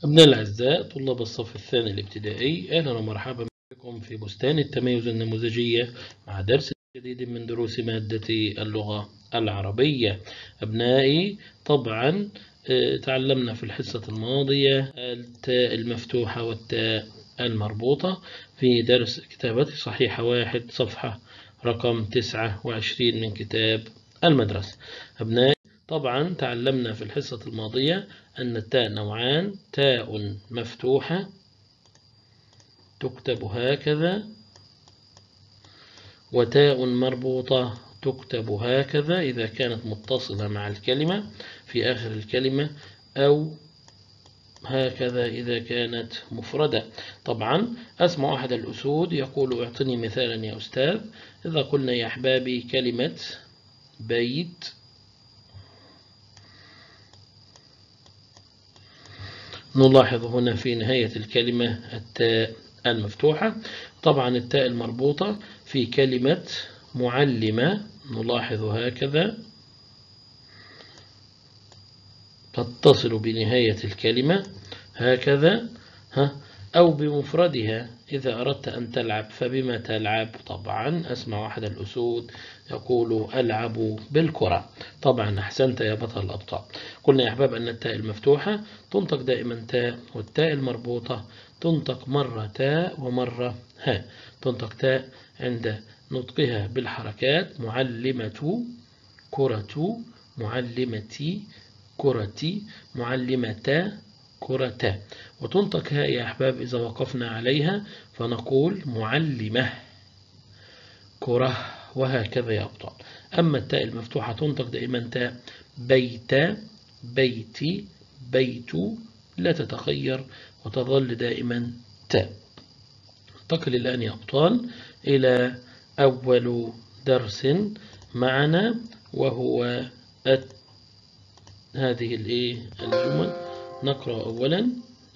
أبناء الأعزاء طلاب الصف الثاني الابتدائي، أهلا ومرحبا بكم في بستان التميز النموذجية مع درس جديد من دروس مادة اللغة العربية. أبنائي طبعا تعلمنا في الحصة الماضية التاء المفتوحة والتاء المربوطة في درس كتابة صحيحة 1 صفحة رقم 29 من كتاب المدرسة. أبنائي طبعا تعلمنا في الحصة الماضية أن التاء نوعان: تاء مفتوحة تكتب هكذا، وتاء مربوطة تكتب هكذا إذا كانت متصلة مع الكلمة في آخر الكلمة، أو هكذا إذا كانت مفردة. طبعا أسمع أحد الأسود يقول: اعطني مثالا يا أستاذ. إذا قلنا يا أحبابي كلمة بيت، نلاحظ هنا في نهاية الكلمة التاء المفتوحة. طبعا التاء المربوطة في كلمة معلمة نلاحظ هكذا تتصل بنهاية الكلمة هكذا، أو بمفردها إذا أردت أن تلعب فبما تلعب. طبعا أسمع أحد الأسود يقول: ألعب بالكرة. طبعا أحسنت يا بطل الأبطال. قلنا يا أحباب أن التاء المفتوحة تنطق دائما تاء، والتاء المربوطة تنطق مرة تاء ومرة ها. تنطق تاء عند نطقها بالحركات: معلمة، كرة، معلمتي، كرتي، معلمتا، كرتا. وتنطق هاء يا أحباب إذا وقفنا عليها فنقول معلمة، كرة، وهكذا يا أبطال. أما التاء المفتوحة تنطق دائما تاء: بيتا، بيتي، بيت، لا تتغير وتظل دائما تاء. انتقل الآن يا أبطال إلى أول درس معنا، وهو هذه الجمل. نقرأ أولا،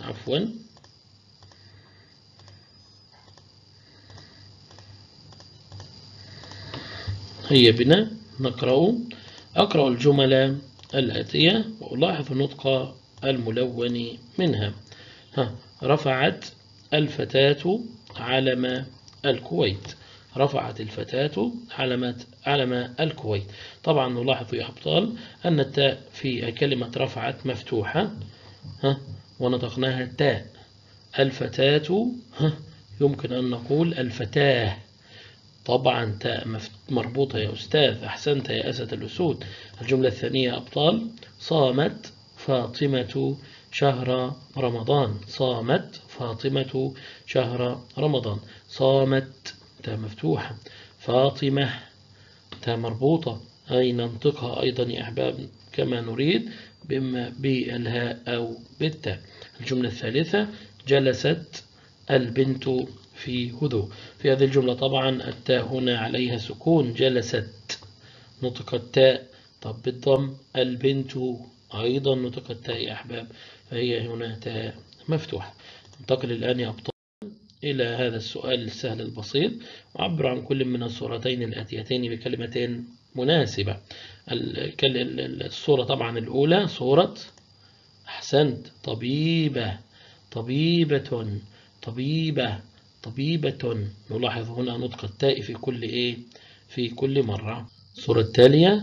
هيا بنا نقرأ. أقرأ الجمل الآتية وألاحظ النطق الملون منها. رفعت الفتاة علم الكويت. رفعت الفتاة علم الكويت. طبعا نلاحظ يا أبطال أن التاء في كلمة رفعت مفتوحة ونطقناها تاء. الفتاة يمكن أن نقول الفتاة. طبعا تاء مربوطة يا أستاذ، أحسنت يا أسد الأسود. الجملة الثانية أبطال: صامت فاطمة شهر رمضان. صامت فاطمة شهر رمضان. صامت تاء مفتوحة، فاطمة تاء مربوطة، أي ننطقها أيضا يا أحباب كما نريد، بما بالهاء أو بالتاء. الجملة الثالثة: جلست البنت في هدوء. في هذه الجملة طبعا التاء هنا عليها سكون، جلست نطق التاء. طب بالضم: البنت أيضا نطق التاء يا أحباب، فهي هنا تاء مفتوحة. ننتقل الآن يا أبطال إلى هذا السؤال السهل البسيط، وعبر عن كل من الصورتين الآتيتين بكلمتين مناسبة. الصورة طبعا الأولى صورة، أحسنت، طبيبة، طبيبة، طبيبة، طبيبة. نلاحظ هنا نطق التاء في كل مرة. الصورة التالية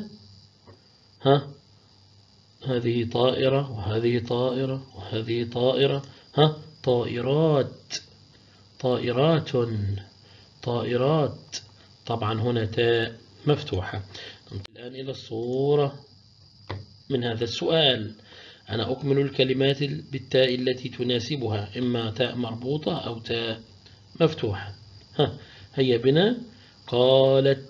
هذه طائرة، وهذه طائرة، وهذه طائرة. طائرات، طائرات، طائرات. طبعا هنا تاء مفتوحة. الآن إلى الصورة من هذا السؤال. أنا أكمل الكلمات بالتاء التي تناسبها، إما تاء مربوطة أو تاء مفتوحة. هيا بنا. قالت،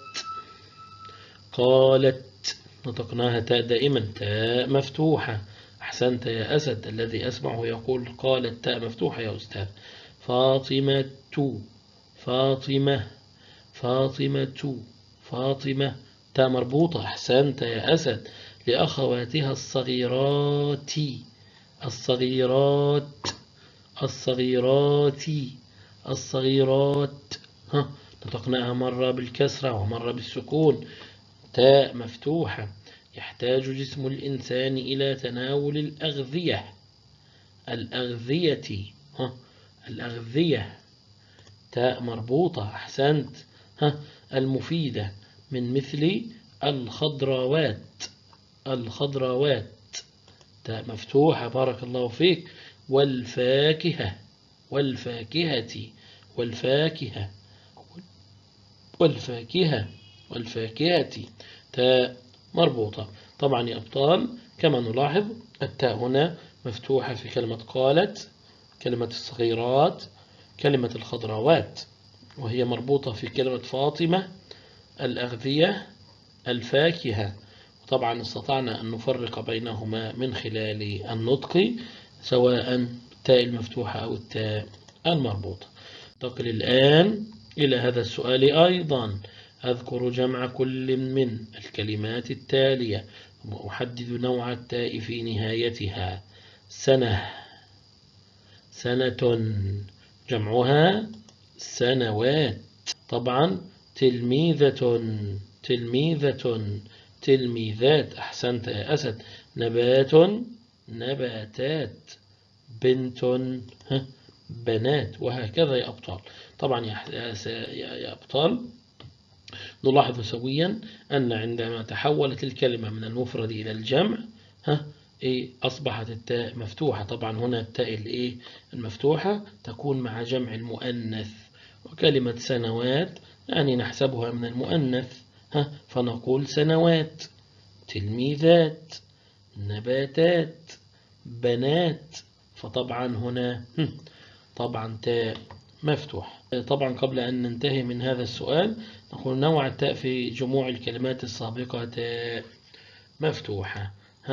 قالت، نطقناها تاء دائما، تاء مفتوحة. أحسنت يا أسد الذي أسمعه يقول قالت تاء مفتوحة يا أستاذ. فاطمة، فاطمة، فاطمة، فاطمة، تاء مربوطة. أحسنت يا أسد. لأخواتها الصغيرات، الصغيرات، الصغيرات، الصغيرات. نطقناها مرة بالكسرة ومرة بالسكون. تاء مفتوحة. يحتاج جسم الإنسان إلى تناول الأغذية. الأغذية. الأغذية تاء مربوطة، أحسنت. المفيدة من مثل الخضروات. الخضروات تاء مفتوحة، بارك الله فيك. والفاكهة. والفاكهة. والفاكهة. والفاكهة. والفاكهة تاء مربوطة. طبعا يا أبطال كما نلاحظ التاء هنا مفتوحة في كلمة قالت، كلمة الصغيرات، كلمة الخضروات، وهي مربوطة في كلمة فاطمة، الأغذية، الفاكهة. وطبعا استطعنا أن نفرق بينهما من خلال النطق، سواء التاء المفتوحة أو التاء المربوطة. انتقل الآن إلى هذا السؤال أيضا. أذكر جمع كل من الكلمات التالية وأحدد نوع التاء في نهايتها. سنة، سنة، جمعها سنوات. طبعا تلميذة، تلميذة، تلميذات، أحسنت يا أسد. نبات، نباتات. بنت، بنات، وهكذا يا أبطال. طبعا يا أبطال نلاحظ سويا أن عندما تحولت الكلمة من المفرد إلى الجمع أصبحت التاء مفتوحة. طبعا هنا التاء المفتوحة تكون مع جمع المؤنث، وكلمة سنوات يعني نحسبها من المؤنث فنقول سنوات. تلميذات، نباتات، بنات، فطبعا هنا طبعا تاء مفتوح. طبعا قبل أن ننتهي من هذا السؤال نقول نوع التاء في جموع الكلمات السابقة تاء مفتوحة.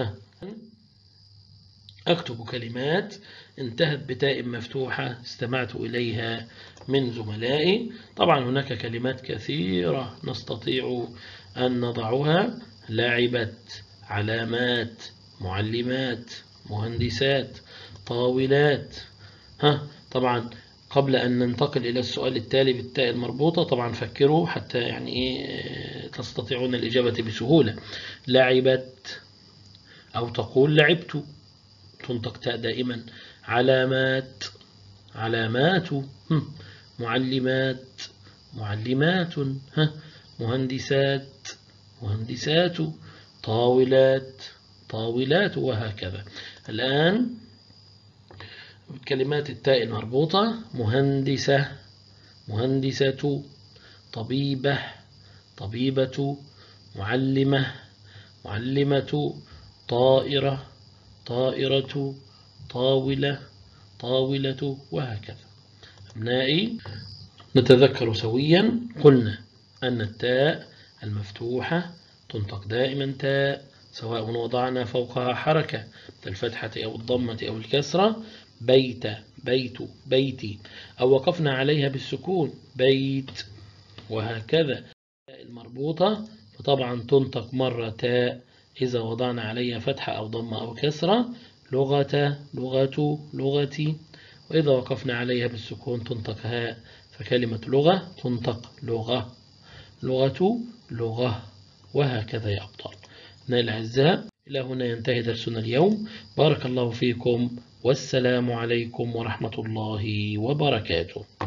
أكتب كلمات انتهت بتاء مفتوحة استمعت إليها من زملائي. طبعا هناك كلمات كثيرة نستطيع أن نضعها: لاعبات، علامات، معلمات، مهندسات، طاولات. طبعا قبل أن ننتقل إلى السؤال التالي بالتاء المربوطة، طبعا فكروا حتى يعني تستطيعون الإجابة بسهولة. لعبت أو تقول لعبت، تنطق تاء دائما. علامات، علامات. معلمات، معلمات. مهندسات، مهندسات. طاولات، طاولات، وهكذا. الآن كلمات التاء المربوطة: مهندسة، مهندسة. طبيبة، طبيبة. معلمة، معلمة. طائرة، طائرة. طاولة، طاولة، وهكذا. أبنائي نتذكر سويا قلنا أن التاء المفتوحة تنطق دائما تاء، سواء وضعنا فوقها حركة الفتحة أو الضمة أو الكسرة. بيت، بيت، بيتي، أو وقفنا عليها بالسكون بيت، وهكذا. التاء المربوطة فطبعا تنطق مرة تاء إذا وضعنا عليها فتحة أو ضمة أو كسرة. لغة، لغة، لغتي. وإذا وقفنا عليها بالسكون تنطق هاء، فكلمة لغة تنطق لغة، لغة، لغة، وهكذا يا أبطال. نائل الأعزاء، إلى هنا ينتهي درسنا اليوم. بارك الله فيكم، والسلام عليكم ورحمة الله وبركاته.